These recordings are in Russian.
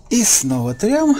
И снова трям.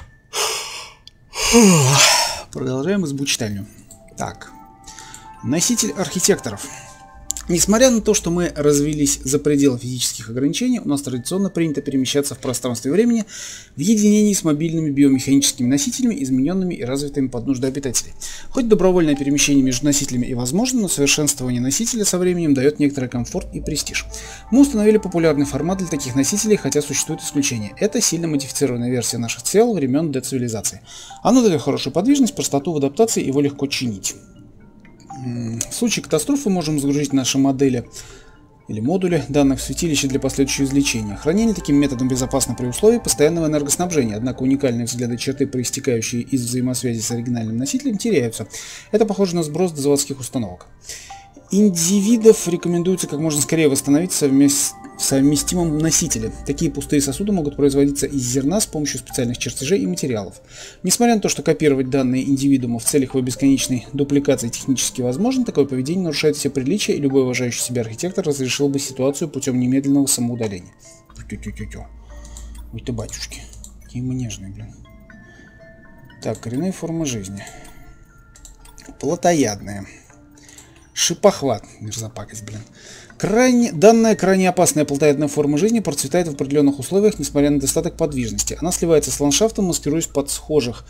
Продолжаем избу-читальню. Так. Носитель архитекторов. Несмотря на то, что мы развились за пределы физических ограничений, у нас традиционно принято перемещаться в пространстве и времени в единении с мобильными биомеханическими носителями, измененными и развитыми под нужды обитателей. Хоть добровольное перемещение между носителями и возможно, но совершенствование носителя со временем дает некоторый комфорт и престиж. Мы установили популярный формат для таких носителей, хотя существуют исключения. Это сильно модифицированная версия наших тел времен децивилизации. Оно дает хорошую подвижность, простоту в адаптации, его легко чинить. В случае катастрофы можем загрузить наши модели или модули данных в святилище для последующего извлечения. Хранение таким методом безопасно при условии постоянного энергоснабжения, однако уникальные взгляды черты, проистекающие из взаимосвязи с оригинальным носителем, теряются. Это похоже на сброс до заводских установок. Индивидов рекомендуется как можно скорее восстановить в совместимом носителе. Такие пустые сосуды могут производиться из зерна с помощью специальных чертежей и материалов. Несмотря на то, что копировать данные индивидуума в целях его бесконечной дупликации технически возможно, такое поведение нарушает все приличия, и любой уважающий себя архитектор разрешил бы ситуацию путем немедленного самоудаления. Тю-тю-тю-тю. Ой ты, батюшки. Какие мы нежные, блин. Так, коренные формы жизни. Плотоядные. Шипохват, мерзопакость, блин. Данная крайне опасная плотоядная форма жизни процветает в определенных условиях, несмотря на недостаток подвижности. Она сливается с ландшафтом, маскируясь под схожих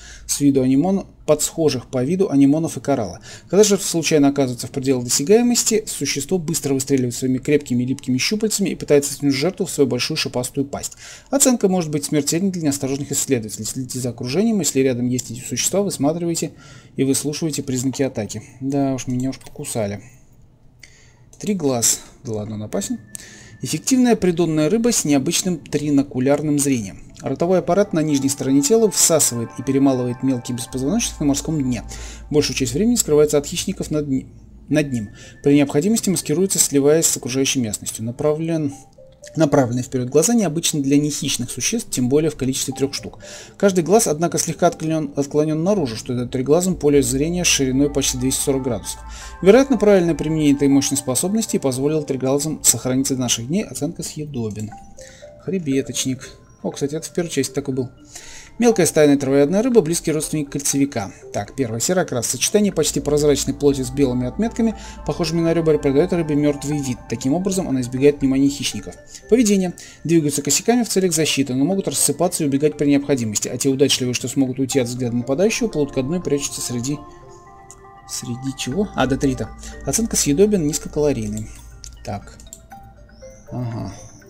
по виду анимонов и коралла. Когда жертва случайно оказывается в пределах досягаемости, существо быстро выстреливает своими крепкими и липкими щупальцами и пытается стянуть жертву в свою большую шипастую пасть. Оценка может быть смертельной для неосторожных исследователей. Следите за окружением, если рядом есть эти существа, высматривайте и выслушивайте признаки атаки. Да уж, меня уж покусали. 3 глаз. Да ладно, он опасен. Эффективная придонная рыба с необычным тринокулярным зрением. Ротовой аппарат на нижней стороне тела всасывает и перемалывает мелкие беспозвоночных на морском дне. Большую часть времени скрывается от хищников над ним. При необходимости маскируется, сливаясь с окружающей местностью. Направленные вперед глаза необычны для нехищных существ, тем более в количестве 3 штук. Каждый глаз, однако, слегка отклонен наружу, что дает триглазом поле зрения с шириной почти 240 градусов. Вероятно, правильное применение этой мощной способности позволило триглазам сохраниться до наших дней. Оценка съедобен. Хребеточник. О, кстати, это в первой части такой был. Мелкая стайная травоядная рыба, близкий родственник кольцевика. Так, первый серый окрас. Сочетание почти прозрачной плоти с белыми отметками, похожими на ребра, придает рыбе мертвый вид. Таким образом, она избегает внимания хищников. Поведение. Двигаются косяками в целях защиты, но могут рассыпаться и убегать при необходимости, а те удачливые, что смогут уйти от взгляда нападающего, плывут ко дну и прячутся среди чего? А, детрита. Оценка съедобен, низкокалорийный. Так. Ага.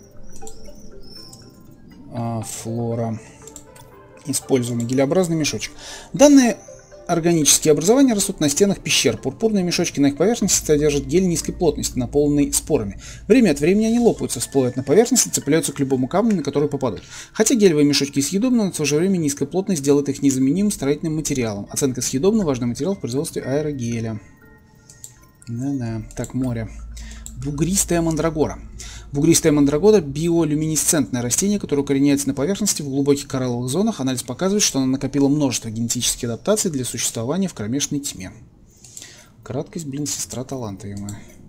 Флора. Используемый гелеобразный мешочек. Данные органические образования растут на стенах пещер. Пурпурные мешочки на их поверхности содержат гель низкой плотности, наполненный спорами. Время от времени они лопаются, всплывают на поверхность и цепляются к любому камню, на который попадут. Хотя гелевые мешочки съедобны, но в то же время низкая плотность делает их незаменимым строительным материалом. Оценка съедобна, важный материал в производстве аэрогеля. Да-да. Так, море. Бугристая мандрагора. Бугристая мандрагора – биолюминесцентное растение, которое укореняется на поверхности в глубоких коралловых зонах. Анализ показывает, что оно накопило множество генетических адаптаций для существования в кромешной тьме. Краткость, блин, сестра таланта, ё-моё.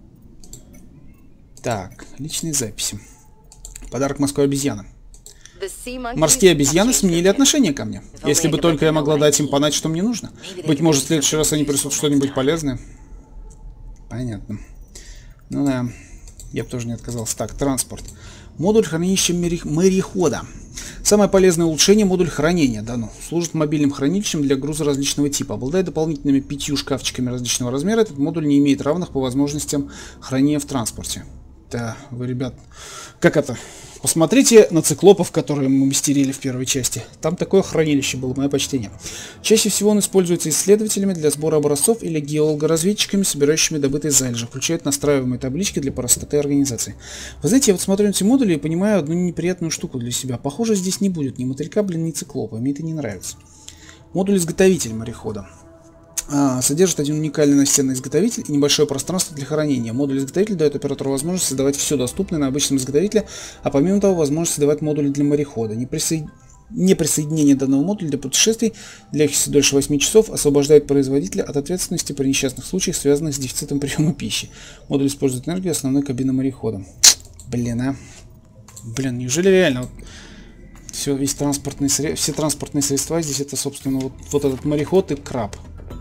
Так, личные записи. Подарок морской обезьяны. Морские обезьяны сменили отношение ко мне. Если бы только я могла дать им понять, что мне нужно. Быть может, в следующий раз они присутствуют что-нибудь полезное. Понятно. Ну да. Я бы тоже не отказался. Так, транспорт. Модуль хранилища морехода. Самое полезное улучшение — модуль хранения. Да ну, служит мобильным хранилищем для груза различного типа. Обладая дополнительными 5 шкафчиками различного размера, этот модуль не имеет равных по возможностям хранения в транспорте. Да, вы, ребят, как это? Посмотрите на циклопов, которые мы мастерили в первой части. Там такое хранилище было, мое почтение. Чаще всего он используется исследователями для сбора образцов или геологоразведчиками, собирающими добытые залежи. Включает настраиваемые таблички для простоты организации. Вы знаете, я вот смотрю на эти модули и понимаю одну неприятную штуку для себя. Похоже, здесь не будет ни мотылька, блин, ни циклопа. Мне это не нравится. Модуль изготовитель морехода. Содержит один уникальный настенный изготовитель и небольшое пространство для хранения. Модуль изготовителя дает оператору возможность создавать все доступное на обычном изготовителе, а помимо того возможность создавать модули для морехода. Неприсоединение данного модуля для путешествий, длящихся дольше 8 часов, освобождает производителя от ответственности при несчастных случаях, связанных с дефицитом приема пищи. Модуль использует энергию основной кабины морехода. Блин, а. Блин, неужели реально? Все, все транспортные средства здесь это, собственно, вот этот мореход и краб.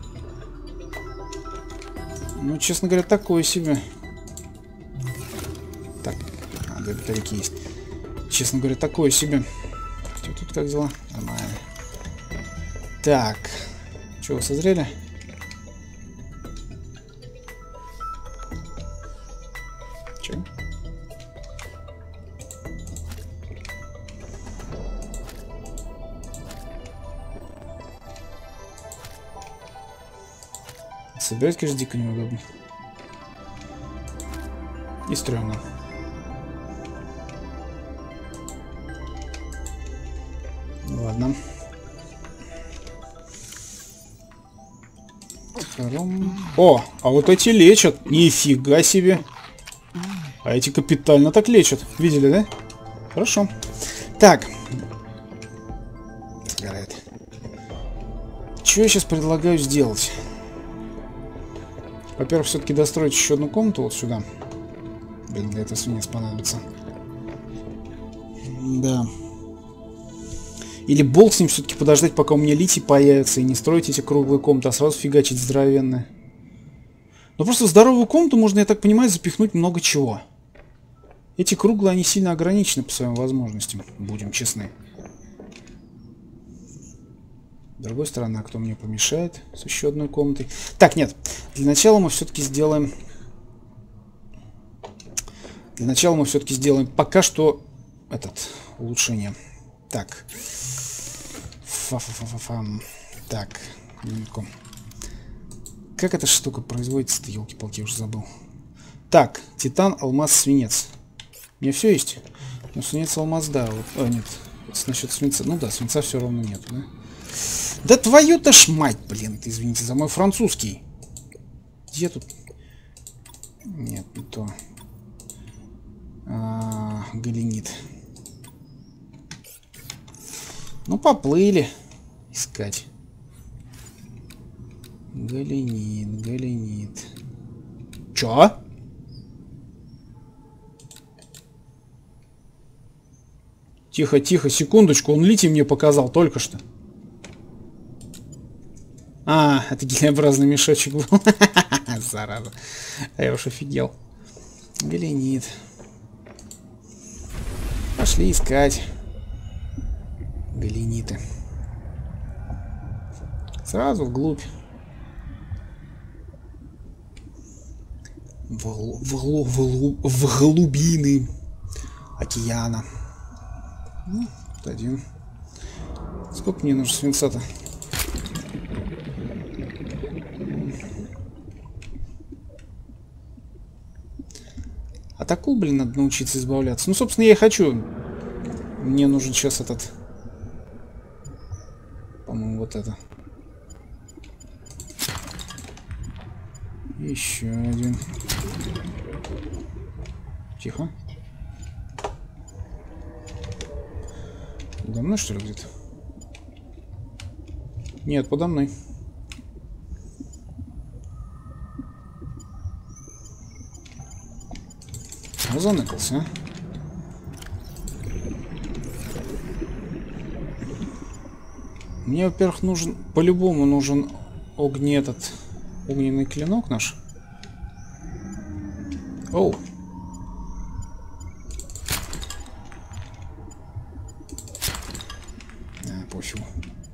Ну, честно говоря, такое себе. Так, две батарейки есть. Честно говоря, такое себе. Что тут как дела? Нормально. Так. Что, вы созрели? Че? Собирать, конечно, дико неудобно. И стрёмно. Ладно. О, а вот эти лечат. Нифига себе. А эти капитально так лечат. Видели, да? Хорошо. Так. Сгорает. Что я сейчас предлагаю сделать? Во-первых, все-таки достроить еще одну комнату вот сюда. Блин, для этого свинец понадобится. Да. Или болт с ним все-таки подождать, пока у меня литий появится, и не строить эти круглые комнаты, а сразу фигачить здоровенные. Но просто в здоровую комнату можно, я так понимаю, запихнуть много чего. Эти круглые, они сильно ограничены по своим возможностям, будем честны. С другой стороны, а кто мне помешает с еще одной комнатой? Так, нет. Для начала мы все-таки сделаем... пока что улучшение. Так. Так, минутку. Как эта штука производится-то, елки-палки, я уже забыл. Так, титан, алмаз, свинец. У меня все есть? Ну, свинец, алмаз, да. Вот, нет. Насчет свинца. Ну да, свинца все равно нету, да? Да твою-то ж мать, блин, извините за мой французский. Где тут? Нет, не то. Галенит. Ну, поплыли искать. Галенит. Чё? Тихо, секундочку, он литий мне показал только что. А, это гелеобразный мешочек был. Зараза. А я уж офигел. Галенит. Пошли искать. Галениты. Сразу вглубь. В глубины океана. Ну, вот один. Сколько мне нужно свинца-то? От акул, блин, надо научиться избавляться. Ну, собственно, я и хочу. Мне нужен сейчас этот... По-моему, вот это. Еще один. Тихо. Подо мной, что ли, где-то? Нет, подо мной. Заныкался, а? Мне, во-первых, нужен... По-любому нужен огненный клинок наш. Оу. Пофигу.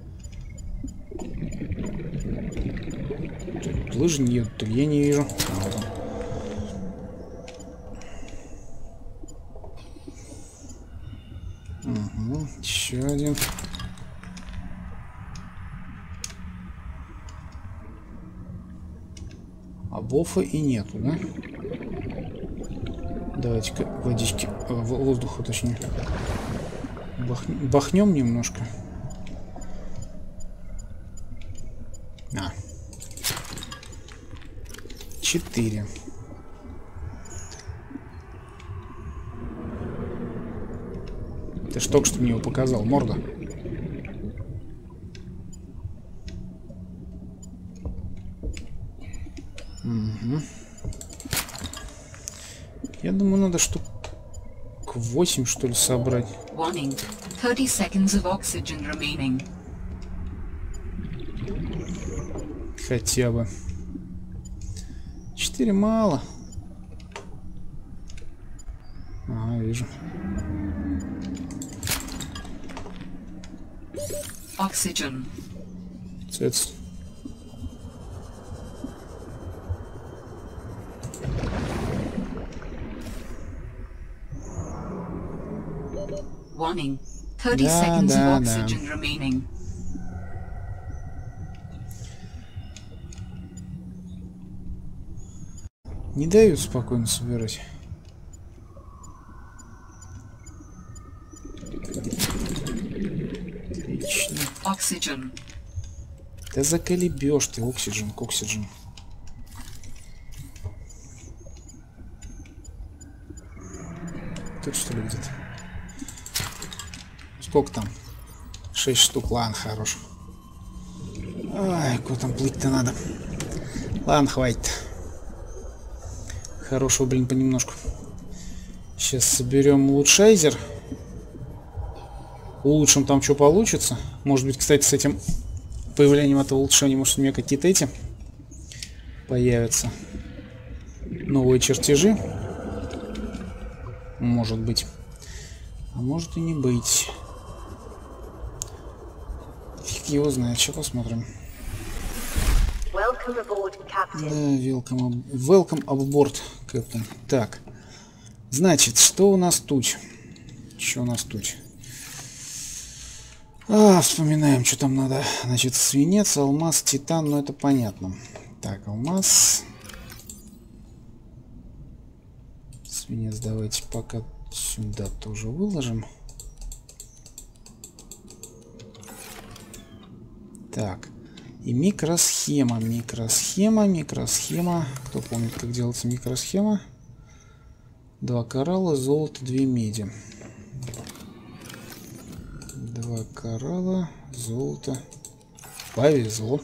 Тут лыжи не едут, я не вижу. Вот он. Угу, еще один. А бофа и нету, да? Давайте-ка водички, воздуха точнее. Бахнем немножко. 4. Ты ж только что мне его показал, морда. Угу. Я думаю, надо штук штук 8, что ли, собрать. Warning. 30 seconds of oxygen remaining. Хотя бы. 4 мало. Ага, вижу. Oxygen. Цец. Warning. 30 seconds of oxygen remaining. Не дают спокойно собирать. Отлично. Oxygen. Да заколебешь ты, оксиджен, оксиджен. Тут что ли где-то? Сколько там? 6 штук, ладно, хорош. Ай, куда там плыть-то надо? Ладно, хватит. Хорошего, блин, понемножку. Сейчас соберем улучшайзер. Улучшим там, что получится. Может быть, кстати, с этим появлением этого улучшения, может, у меня какие-то эти появятся. Новые чертежи. Может быть. А может и не быть. Фиг его знает. Сейчас посмотрим. Welcome aboard, Captain. Да, welcome aboard, Captain. Так. Значит, что у нас тут? Что у нас тут? Вспоминаем, что там надо. Значит, свинец, алмаз, титан, ну это понятно. Так, алмаз. Свинец давайте пока сюда тоже выложим. Так. И микросхема, микросхема. Кто помнит, как делается микросхема? 2 коралла, золото, 2 меди. 2 коралла, золото. Повезло.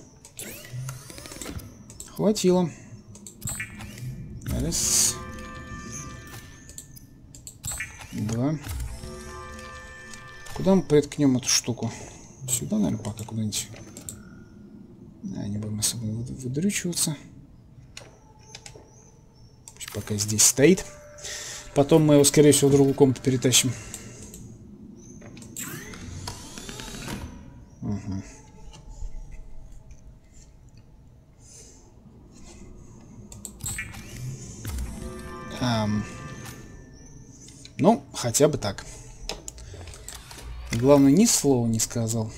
Хватило. Раз. 2. Куда мы приткнем эту штуку? Сюда, наверное, пока куда-нибудь. Не будем особо выдрючиваться. Пусть пока здесь стоит. Потом мы его, скорее всего, в другую комнату перетащим. Угу. Ну, хотя бы так. Главное, ни слова не сказал.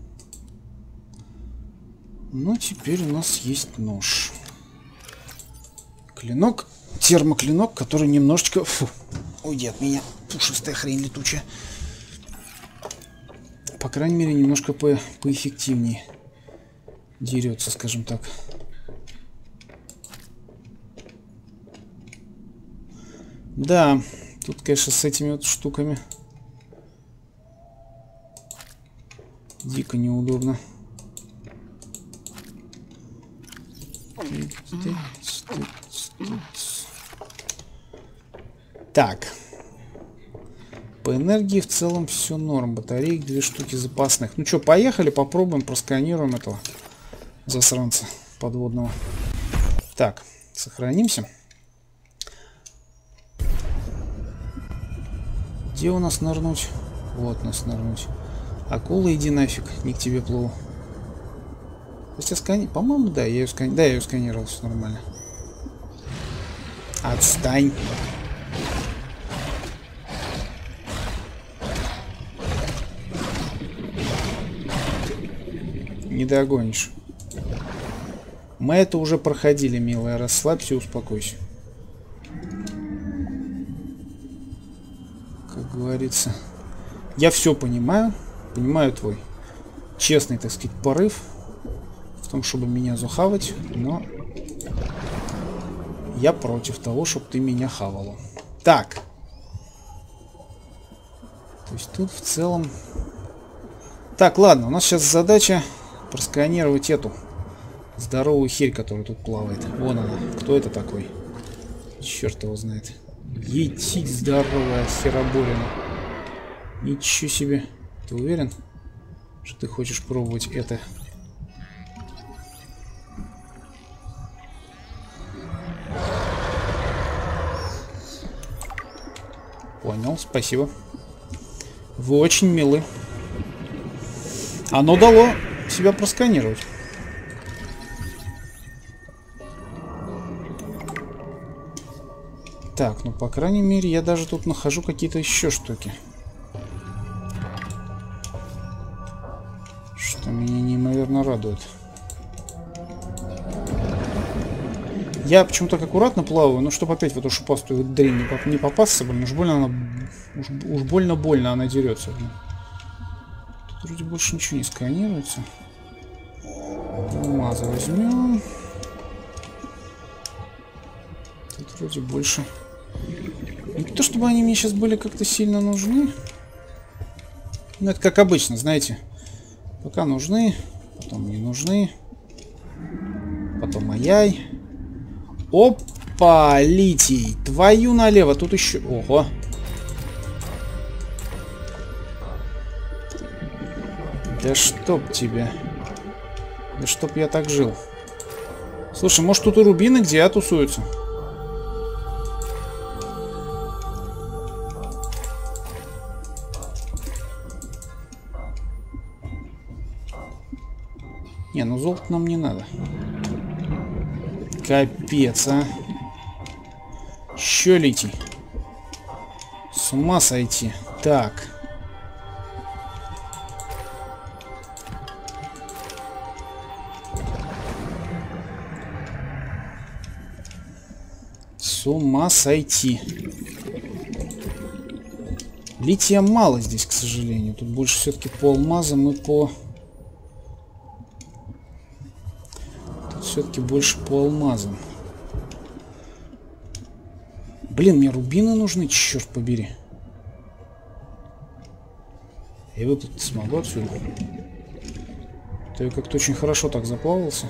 Ну, теперь у нас есть нож. Клинок. Термоклинок, который немножечко... уйди от меня. Пушистая хрень летучая. По крайней мере, немножко поэффективнее дерется, скажем так. Да, тут, конечно, с этими вот штуками дико неудобно. Так. По энергии в целом все норм. Батареек 2 штуки запасных. Ну что, поехали, попробуем, просканируем этого засранца подводного. Так, сохранимся. Где у нас нырнуть? Вот нас нырнуть. Акула, иди нафиг, не к тебе плыву. По-моему, да, я ее сканировал, все нормально. Отстань. Не догонишь. Мы это уже проходили, милая. Расслабься и успокойся. Как говорится. Я все понимаю. Понимаю твой честный, так сказать, порыв в том, чтобы меня захавать, но я против того, чтобы ты меня хавала. Так. То есть тут в целом... Так, ладно, у нас сейчас задача просканировать эту здоровую херь, которая тут плавает. Вон она. Кто это такой? Черт его знает. Етить здоровая хероборина. Ничего себе. Ты уверен, что ты хочешь пробовать это? Понял, спасибо. Вы очень милы. Оно дало себя просканировать. Так, ну, по крайней мере, я даже тут нахожу какие-то еще штуки. Что меня неимоверно радует. Я почему-то так аккуратно плаваю, ну, чтобы опять в эту шипастую дрянь не попасться, блин. Уж больно она... Уж больно она дерется, блин. Тут вроде больше ничего не сканируется. Алмазы возьмем. Тут вроде больше... Не то, чтобы они мне сейчас были как-то сильно нужны. Ну, это как обычно, знаете. Пока нужны, потом не нужны. Потом ай-яй. Опа, литий. Твою налево. Тут еще... Ого. Да чтоб тебя. Да чтоб я так жил. Слушай, может тут и рубины где тусуются? Не, ну золото нам не надо. Капец, а. Еще литий. С ума сойти. Так. С ума сойти. Лития мало здесь, к сожалению. Тут больше все-таки по алмазам и по... Все-таки больше по алмазам. Блин, мне рубины нужны, черт побери. Я выплыть смогу отсюда. То я как-то очень хорошо так заплавался.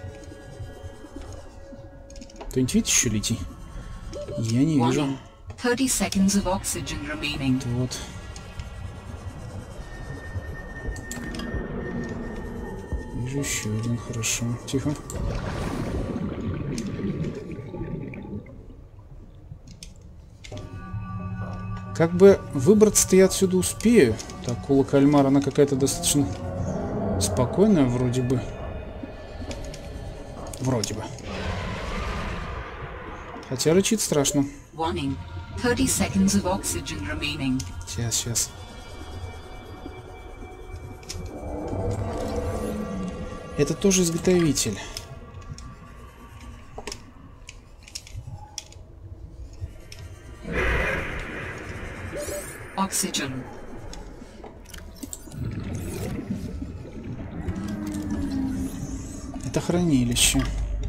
Кто-нибудь видит еще литий? Я не вижу. 30 seconds of oxygen remaining. Вот. Вижу еще один, хорошо. Тихо. Как бы выбраться-то я отсюда успею. Так, кула кальмара, она какая-то достаточно спокойная, вроде бы. Вроде бы. Хотя рычит страшно. Warning. 30 seconds of oxygen remaining. Сейчас. Это тоже изготовитель. Oxygen. Это хранилище.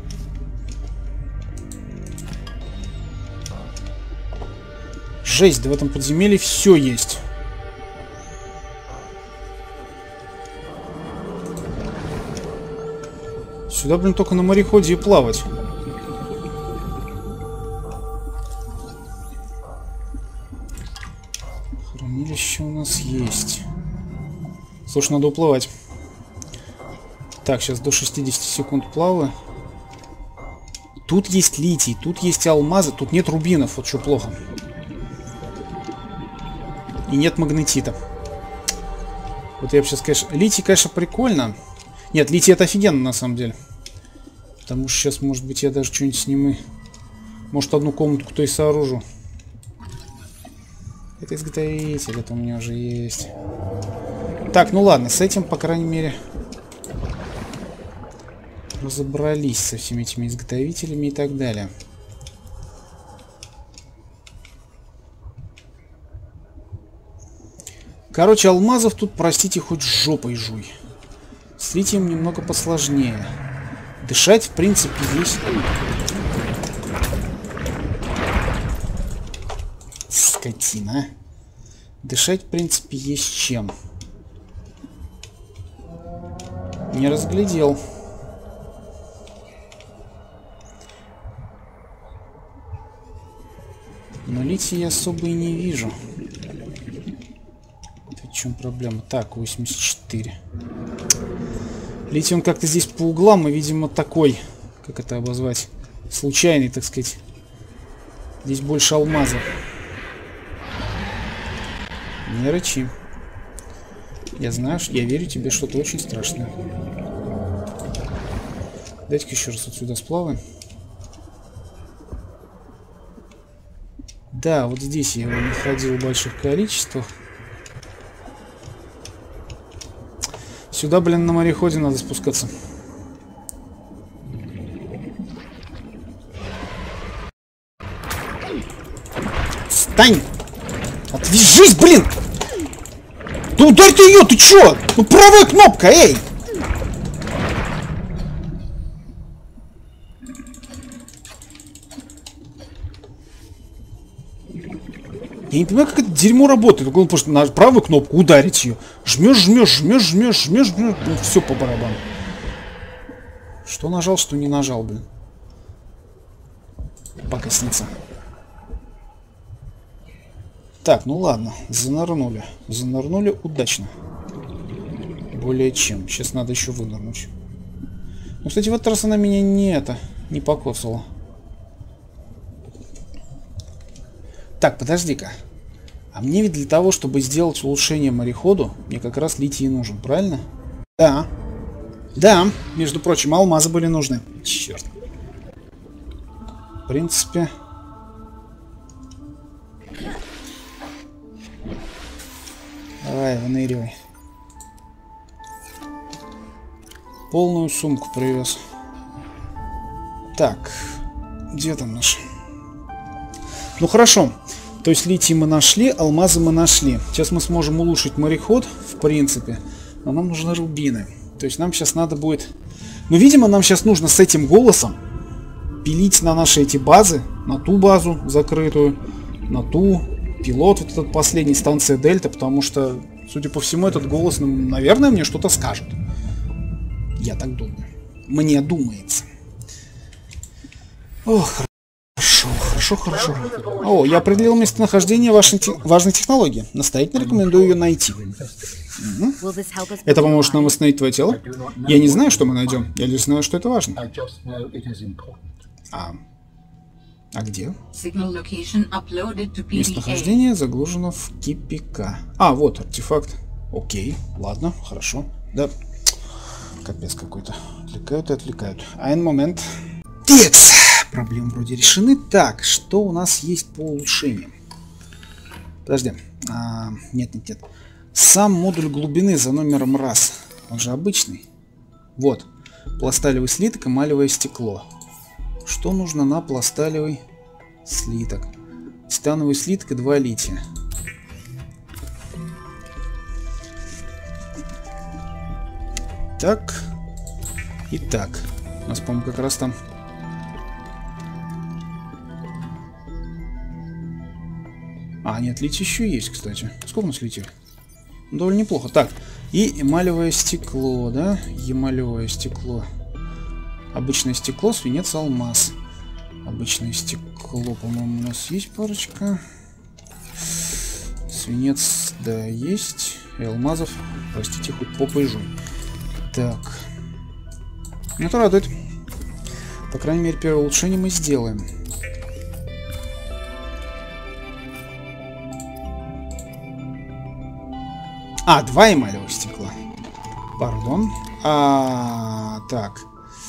Жесть, да в этом подземелье все есть. Сюда, блин, только на мореходе и плавать. Хранилище у нас есть. Слушай, надо уплывать. Так, сейчас до 60 секунд плаваю. Тут есть литий, тут есть алмазы, тут нет рубинов, вот что плохо. И нет магнетита. Вот я бы сейчас, конечно... Литий, конечно, прикольно. Нет, литий это офигенно, на самом деле. Потому что сейчас, может быть, я даже что-нибудь сниму. Может, одну комнатку-то и сооружу. Это изготовитель, это у меня уже есть. Так, ну ладно, с этим, по крайней мере, разобрались со всеми этими изготовителями и так далее. Короче, алмазов тут, простите, хоть жопой жуй. С литием немного посложнее. Дышать, в принципе, есть... Скотина. Дышать, в принципе, есть чем. Не разглядел. Но литий я особо и не вижу. В чем проблема? Так, 84. Литий он как-то здесь по углам, и, видимо, такой, как это обозвать, случайный, так сказать. Здесь больше алмазов. Не рычи. Я знаю, я верю тебе, что-то очень страшное. Дайте-ка еще раз отсюда сплаваем. Да, вот здесь я его находил в больших количествах. Сюда, блин, на мореходе надо спускаться. Стань! Отвяжись, блин! Да ударь ты ее, ты чё? Ну правая кнопка, эй! Я не понимаю, как это дерьмо работает. Только он просто на правую кнопку ударить ее. Жмешь, жмешь, жмешь, жмешь, жмешь, жмешь. Ну, все по барабану. Что нажал, что не нажал, блин. Пакостница. Так, ну ладно. Занырнули. Занырнули удачно. Более чем. Сейчас надо еще вынырнуть. Ну, кстати, в этот раз она меня не покоцала. Так, подожди-ка. А мне ведь для того, чтобы сделать улучшение мореходу, мне как раз литий нужен, правильно? Да. Да, между прочим, алмазы были нужны. Черт. В принципе... Давай, выныривай. Полную сумку привез. Так, где там наш? Ну хорошо. То есть литий мы нашли, алмазы мы нашли. Сейчас мы сможем улучшить мореход, в принципе. Но нам нужны рубины. То есть нам сейчас надо будет... Ну, видимо, нам сейчас нужно с этим голосом пилить на наши эти базы. На ту базу закрытую, на ту. Пилот, вот этот последний, станция Дельта. Потому что, судя по всему, этот голос, наверное, мне что-то скажет. Я так думаю. Мне думается. Ох, хорошо, хорошо. О, я определил местонахождение важной технологии. Настоятельно рекомендую ее найти. Угу. Это поможет нам восстановить твое тело? Я не знаю, что мы найдем. Я лишь знаю, что это важно. А где? Местонахождение загружено в КПК. А, вот артефакт. Окей, ладно, хорошо. Да. Капец какой-то. Отвлекают и отвлекают. Один момент. Текс! Проблемы вроде решены. Так, что у нас есть по улучшениям? Подожди. Нет. Сам модуль глубины за номером раз. Он же обычный. Вот. Пласталевый слиток, эмалевое стекло. Что нужно на пласталевый слиток? Титановый слиток и 2 лития. Так. И так. У нас, по-моему, как раз там... А, нет, литий еще есть, кстати. Сколько у нас лития? Довольно неплохо. Так, и эмалевое стекло, да? Эмалевое стекло. Обычное стекло, свинец, алмаз. Обычное стекло, по-моему, у нас есть парочка. Свинец, да, есть. И алмазов, простите, хоть попой жуй. Так. Это радует. По крайней мере, первое улучшение мы сделаем. А, 2 эмалевых стекла. Пардон. Так.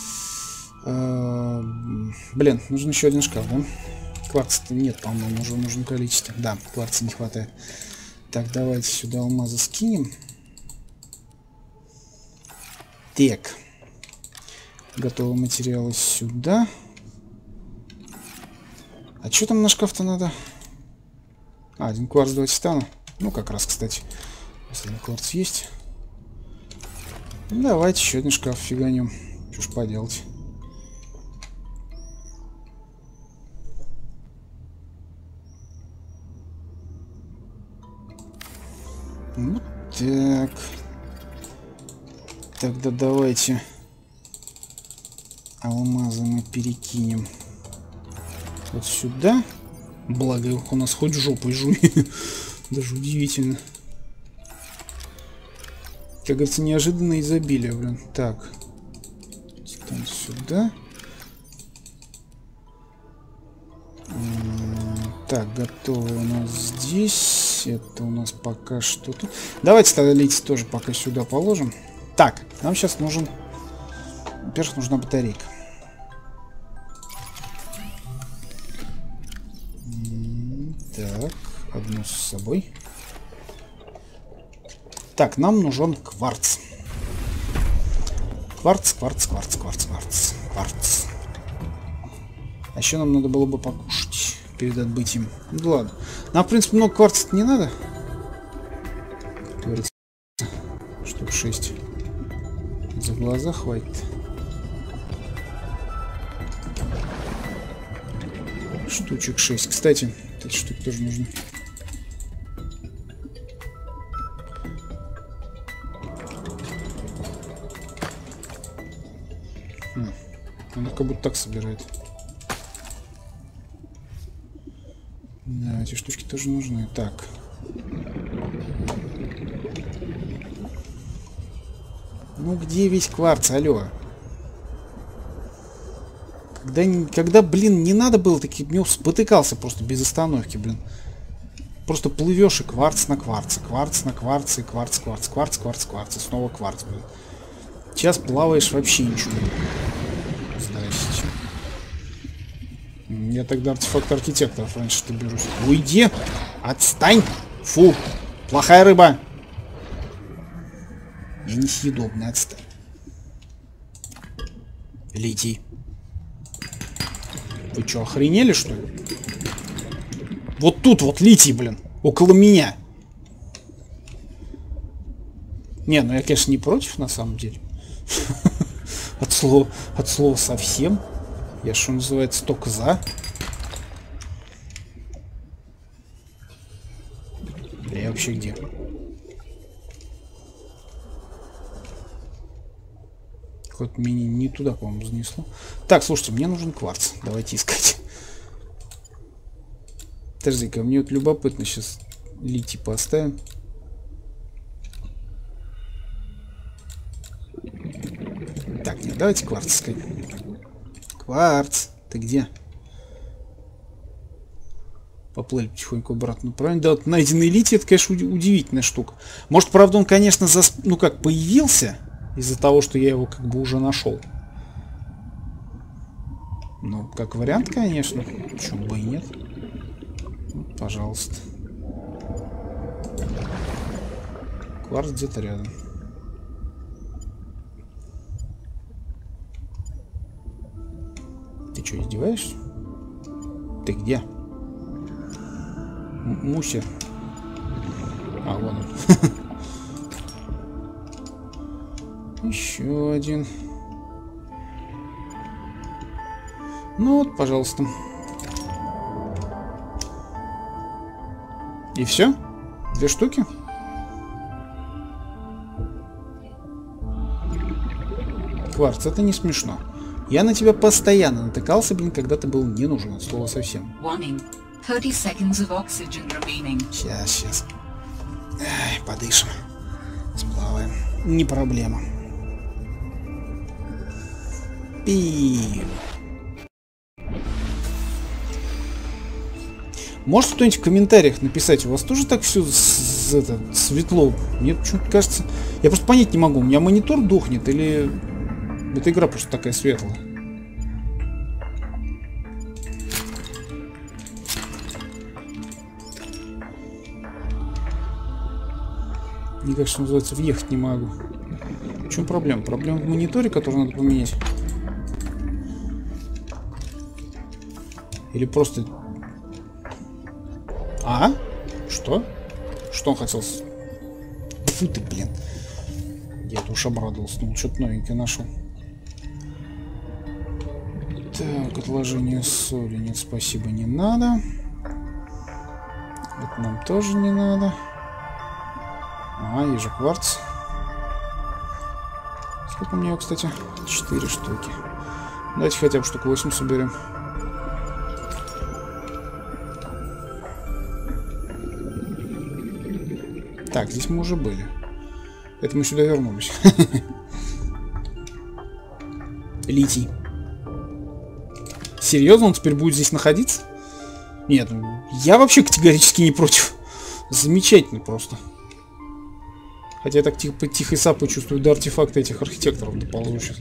Блин, нужен еще один шкаф, да? Кварца-то нет, по-моему, уже в нужном количестве. Да, кварца не хватает. Так, давайте сюда алмазы скинем. Так. Готовые материалы сюда. А что там на шкаф-то надо? Один кварц, 2 титана. Ну, как раз, кстати. Если кварц есть. Давайте еще один шкаф фиганем. Что ж поделать. Вот так. Тогда давайте алмазы мы перекинем вот сюда. Благо их у нас хоть жопой жуй. Даже удивительно. Как говорится, неожиданное изобилие, блин. Так. Титан сюда. Так, готово у нас здесь. Это у нас пока что тут. Давайте тогда лететь тоже пока сюда положим. Так, нам сейчас нужен... Во-первых, нужна батарейка. Так, одну с собой. Так, нам нужен кварц. Кварц. А еще нам надо было бы покушать перед отбытием. Ну ладно. Нам, в принципе, много кварца не надо. Говорится, штук 6. За глаза хватит. Штучек 6. Кстати, эти штуки тоже нужны. Она как будто так собирает. Да, эти штучки тоже нужны. Так. Ну где весь кварц, алло? Когда, блин, не надо было таким, не спотыкался просто без остановки, блин. Просто плывешь и кварц на кварце, кварц на кварце, кварц, и снова кварц, блин. Сейчас плаваешь, вообще ничего не. Здрасте. Я тогда артефакт архитекторов раньше-то берусь. Уйди! Отстань! Фу! Плохая рыба! Я несъедобный, отстань. Лети. Вы что, охренели, что ли? Вот тут вот лети, блин. Около меня. Не, ну я, конечно, не против, на самом деле. От слова совсем. Я, что называется, только за. Я вообще где? Какой-то меня не туда, по-моему, занесло. Так, слушайте, мне нужен кварц. Давайте искать. Подожди-ка, мне вот любопытно. Сейчас литий поставим. Так, нет, давайте кварц искать. Кварц, ты где? Поплыли потихоньку обратно. Правильно? Да, вот найденный литий, это, конечно, удивительная штука. Может, правда, он, конечно, ну как, появился из-за того, что я его как бы уже нашел. Ну, как вариант, конечно. Почему бы и нет? Ну, пожалуйста. Кварц где-то рядом. Ты что, издеваешься? Ты где? Муся. А, вон он. Еще один. Ну вот, пожалуйста. И все? 2 штуки? Кварц, это не смешно. Я на тебя постоянно натыкался, блин, когда ты был не нужен, от слова совсем. Сейчас. Ай, подышим. Сплаваем. Не проблема. Пи. Может кто-нибудь в комментариях написать, у вас тоже так все светло? Мне почему-то кажется... Я просто понять не могу, у меня монитор дохнет или... Эта игра просто такая светлая. Никак, что называется, въехать не могу. В чем проблема? Проблема в мониторе, который надо поменять? Или просто... А? Что? Что он хотел? Фу ты, блин. Я-то уж обрадовался. Ну, что-то новенькое нашел. Так, отложение соли. Нет, спасибо, не надо. Это нам тоже не надо. А, есть же кварц. Сколько у меня его, кстати? 4 штуки. Давайте хотя бы штук 8 соберем. Так, здесь мы уже были. Это мы сюда вернулись. Литий. Серьезно, он теперь будет здесь находиться? Нет, я вообще категорически не против. Замечательно просто. Хотя я так тихо сапу чувствую до артефакта этих архитекторов доползу сейчас.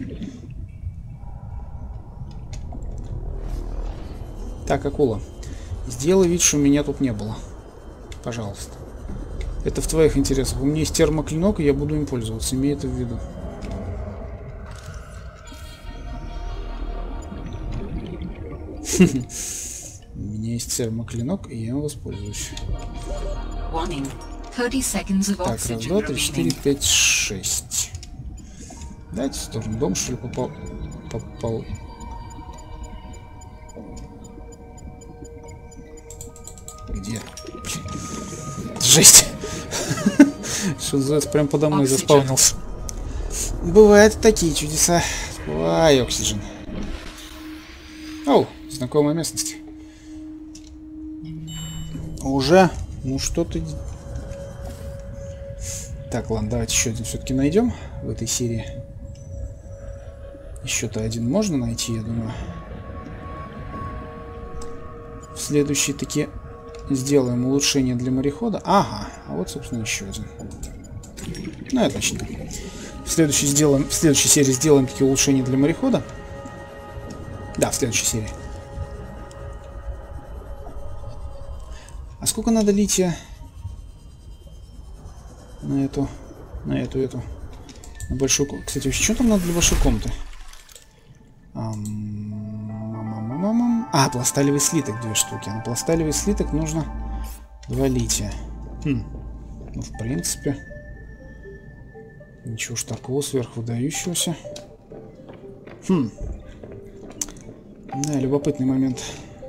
Так, акула. Сделай вид, что меня тут не было. Пожалуйста. Это в твоих интересах. У меня есть термоклинок, и я буду им пользоваться. Имей это в виду. У меня есть термоклинок, и я им воспользуюсь. Так, раз, два, три, четыре, пять, шесть. Дайте в сторону. Дом, что ли, попал? Где? Жесть. Что называется, прям подо мной заспавнился. Бывают такие чудеса. Ай, Оксиджен. Оу, знакомая местность. Уже? Ну что ты... Так, ладно, давайте еще один все-таки найдем в этой серии. Еще-то один можно найти, я думаю. В следующий таки сделаем улучшение для морехода. Ага, а вот, собственно, еще один. Ну, отлично. В следующей серии сделаем такие улучшения для морехода. Да, в следующей серии. А сколько надо лития? На эту. На большую... Кстати, вообще, что там надо для большой комнаты? А, пласталевый слиток 2 штуки. На пласталевый слиток нужно 2 лития. Ну, в принципе... Ничего ж такого сверхвыдающегося. Да, любопытный момент.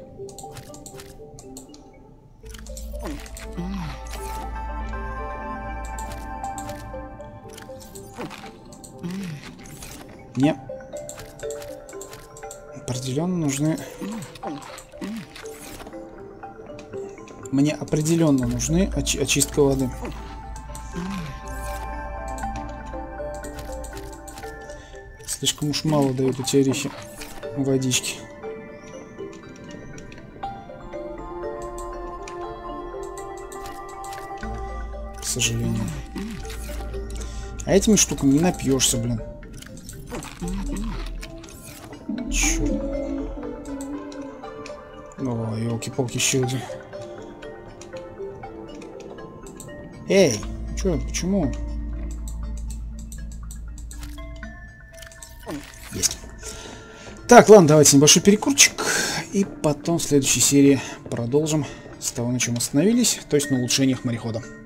Мне определенно нужны... Мне определенно нужны очистка воды. Слишком уж мало дают эти орехи водички. К сожалению. А этими штуками не напьешься, блин. Чё? О, елки-палки, еще один. Эй, чё, почему? Есть. Так, ладно, давайте небольшой перекурчик. И потом в следующей серии продолжим с того, на чем остановились, то есть на улучшениях морехода.